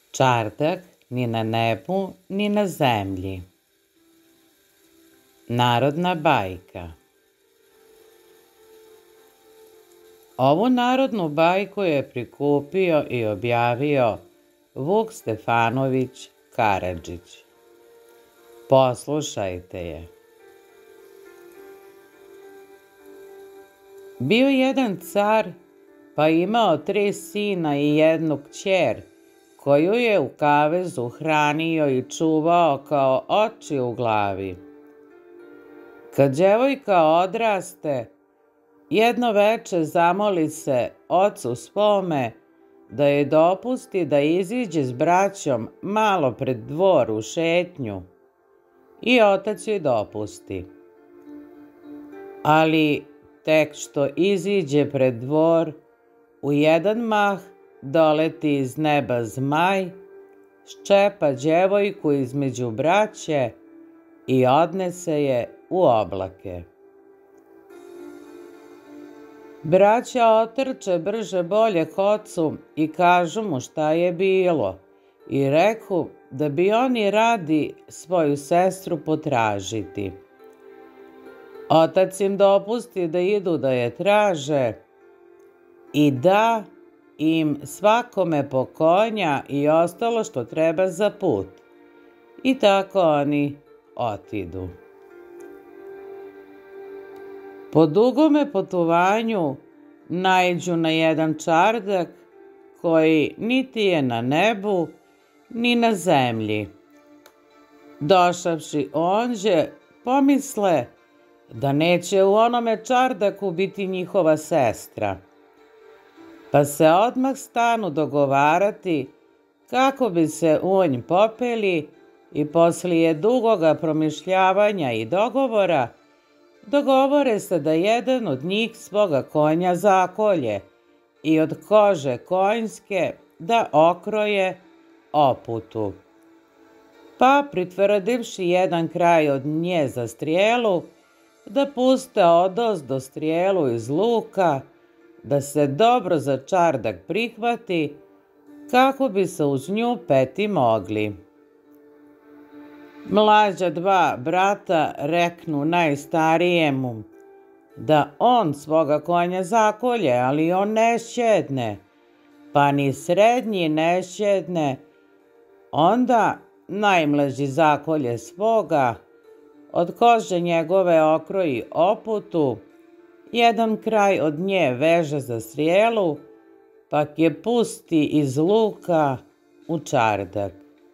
Čardak ni na nebu ni na zemlji. Narodna bajka. Ovu narodnu bajku je prikupio i objavio Vuk Stefanović Karadžić. Poslušajte je. Bio jedan car, pa imao 3 sina i 1 kćer, koju je u kavezu hranio i čuvao kao oči u glavi. Kad djevojka odraste, jedno veče zamoli se ocu svome da joj dopusti da iziđe s braćom malo pred dvor u šetnju, i otac joj dopusti. Ali tek što iziđe pred dvor, u jedan mah doleti iz neba zmaj, ščepa djevojku između braće i odnese je u oblake. Braća otrče brže bolje k ocu i kažu mu šta je bilo, i reku da bi oni radi svoju sestru potražiti. Otac im dopusti da idu da je traže i da im svakome po konja i ostalo što treba za put. I tako oni otidu. Po dugome putovanju naiđu na jedan čardak koji niti je na nebu ni na zemlji. Došavši ondje, pomisle da neće u onome čardaku biti njihova sestra, pa se odmah stanu dogovarati kako bi se u nj popeli i poslije dugoga promišljavanja i dogovora dogovore se da jedan od njih svoga konja zakolje i od kože konjske da okroje oputu. Pa pritvrdivši jedan kraj od nje za strijelu, da puste odozdo strijelu iz luka, da se dobro za čardak prihvati, kako bi se uz nju peti mogli. Mlađa 2 brata reknu najstarijemu da on svoga konja zakolje, ali on ne šćedne, pa ni srednji ne šćedne. Onda najmlađi zakolje svoga, od kože njegove okroji oputu, jedan kraj od nje veže za strijelu, pak je pusti iz luka u čardak.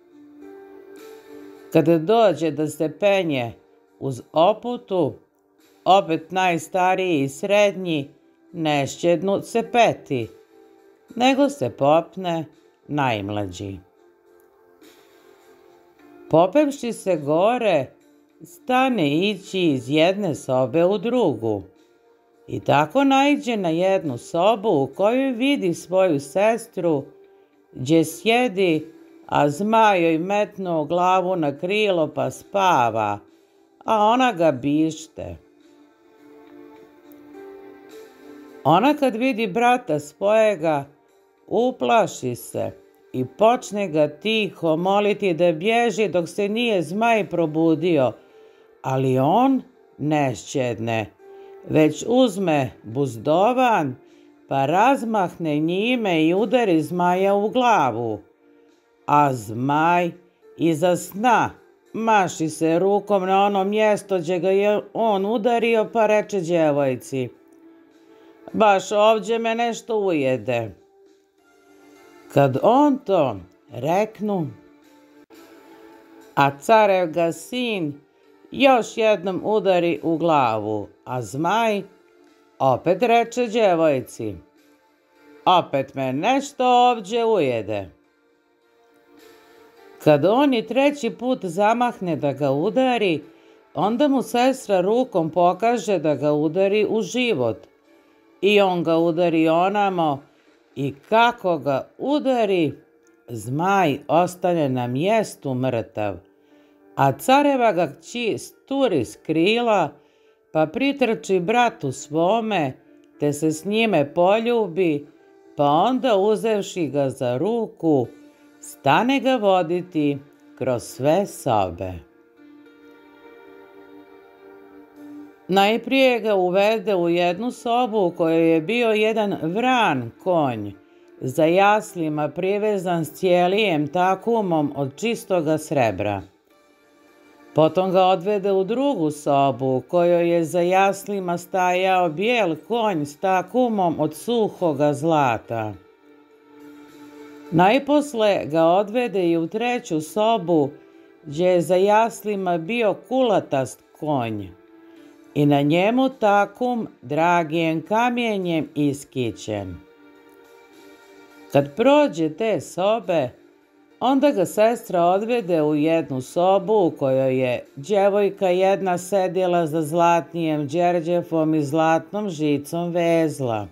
Kada dođe da se penje uz oputu, opet najstariji i srednji ne šćednu se peti, nego se popne najmlađi. Popevši se gore, stane ići iz jedne sobe u drugu i tako naiđe na jednu sobu u kojoj vidi svoju sestru, gdje sjedi, a zmaj joj metnuo glavu na krilo pa spava, a ona ga bište. Ona kad vidi brata svojega, uplaši se i počne ga tiho moliti da bježi dok se nije zmaj probudio, ali on ne šćedne, već uzme buzdovan, pa razmahne njime i udari zmaja u glavu. A zmaj iza sna maši se rukom na ono mjesto gdje ga je on udario, pa reče djevojci: baš ovdje me nešto ujede. Kad on to reknu, a carev ga sin još jednom udari u glavu, a zmaj opet reče djevojci: opet me nešto ovdje ujede. Kad on i 3. put zamahne da ga udari, onda mu sestra rukom pokaže da ga udari u život. I on ga udari onamo, i kako ga udari, zmaj ostane na mjestu mrtav, a careva ga kći sturi s krila, pa pritrči bratu svome, te se s njime poljubi, pa onda uzevši ga za ruku, stane ga voditi kroz sve sobe. Najprije ga uvede u jednu sobu u kojoj je bio jedan vran konj, za jaslima privezan s cijelijem takumom od čistoga srebra. Potom ga odvede u drugu sobu u kojoj je za jaslima stajao bijel konj s takumom od suhoga zlata. Najposle ga odvede i u treću sobu gdje je za jaslima bio kulatast konj i na njemu takum dragijim kamenjem iskićen. Kad prođe te sobe, onda ga sestra odvede u jednu sobu u kojoj je djevojka jedna sedjela za zlatnijem đerđefom i zlatnom žicom vezla.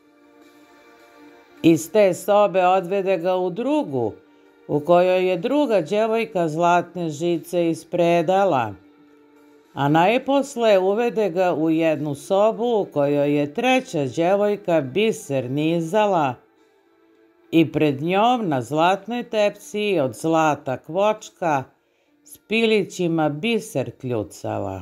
Iz te sobe odvede ga u drugu, u kojoj je druga djevojka zlatne žice ispredala, a najposle uvede ga u jednu sobu u kojoj je treća djevojka biser nizala i pred njom na zlatnoj tepsiji od zlata kvočka s pilićima biser kljucala.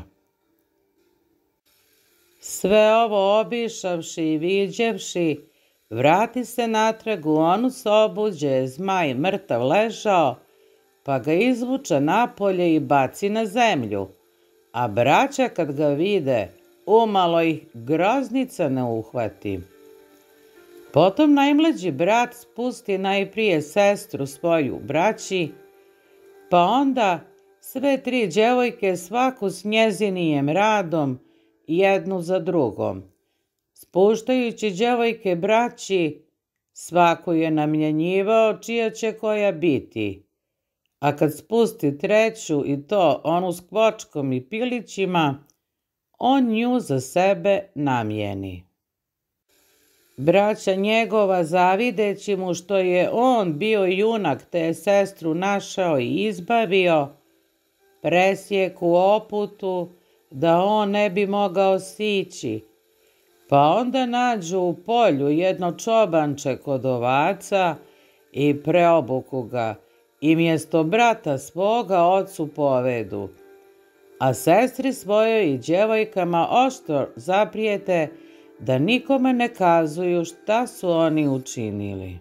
Sve ovo obišavši i viđevši, vrati se natrag u onu sobu gdje je zmaj mrtav ležao, pa ga izvuče napolje i baci na zemlju, a braća kad ga vide, umalo ih groznica ne uhvati. Potom najmlađi brat spusti najprije sestru svoju braći, pa onda sve tri djevojke svaku s njezinijem radom, jednu za drugom. Spuštajući djevojke braći, svaku je namjenjivao čija će koja biti, a kad spusti treću i to onu s kvočkom i pilićima, on nju za sebe namjeni. Braća njegova, zavideći mu što je on bio junak te je sestru našao i izbavio, presjeku oputu da on ne bi mogao sići, pa onda nađu u polju jedno čobanče kod ovaca i preobuku ga i mjesto brata svoga ocu povedu, a sestri svojoj i djevojkama oštro zaprijete da nikome ne kazuju šta su oni učinili.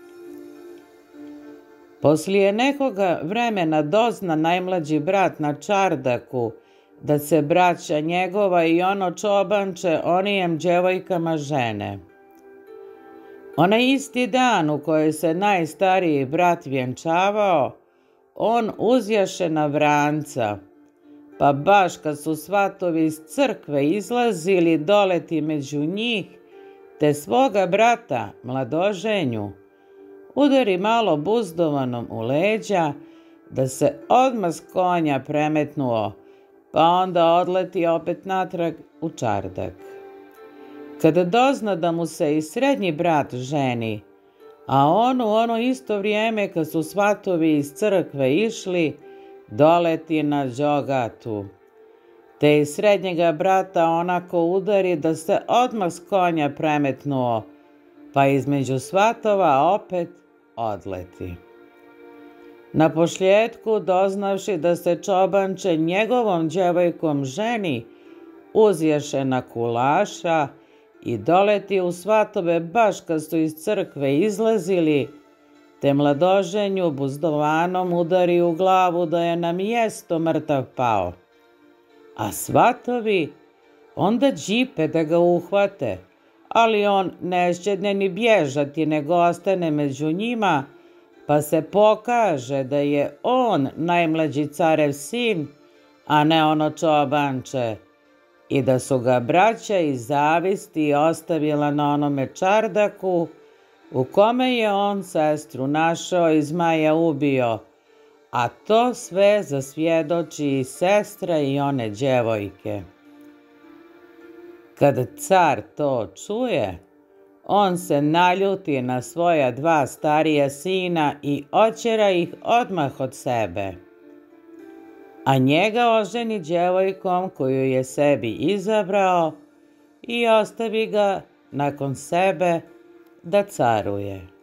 Poslije nekoga vremena dozna najmlađi brat na čardaku da se braća njegova i ono čobanče onijem djevojkama žene. Onaj isti dan u kojoj se najstariji brat vjenčavao, on uzjaše na vranca, pa baš kad su svatovi iz crkve izlazili doleti među njih, te svoga brata, mladoženju, udari malo buzdovanom u leđa, da se odmah s konja premetnuo, pa onda odleti opet natrag u čardak. Kada dozna da mu se i srednji brat ženi, a on u ono isto vrijeme kad su svatovi iz crkve išli, doleti na đogatu, te i srednjega brata onako udari da se odmah s konja premetnuo, pa između svatova opet odleti. Na posljetku, doznavši da se čobanče njegovom djevojkom ženi, uzješe na kulaša i doleti u svatove baš kad su iz crkve izlazili, te mladoženju buzdovanom udari u glavu da je na mjesto mrtav pao. A svatovi onda džipe da ga uhvate, ali on nešćedne ni bježati, nego ostane među njima, pa se pokaže da je on najmlađi carev sin, a ne ono čobanče, i da su ga braća iz zavisti ostavila na onome čardaku u kome je on sestru našao i zmaja ubio, a to sve zasvjedoči i sestra i one djevojke. Kad car to čuje, on se naljuti na svoja dva starija sina i otjera ih odmah od sebe, a njega oženi djevojkom koju je sebi izabrao i ostavi ga nakon sebe da caruje.